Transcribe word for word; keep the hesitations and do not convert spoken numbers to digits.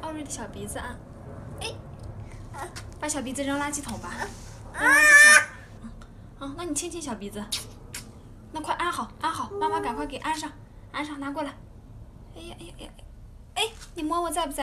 好蕊的小鼻子啊！哎，把小鼻子扔垃圾桶吧，扔垃圾桶。嗯，那你亲亲小鼻子。那快安好，安好，妈妈赶快给安上，安上，拿过来。哎呀哎呀哎呀，哎，你摸摸在不在？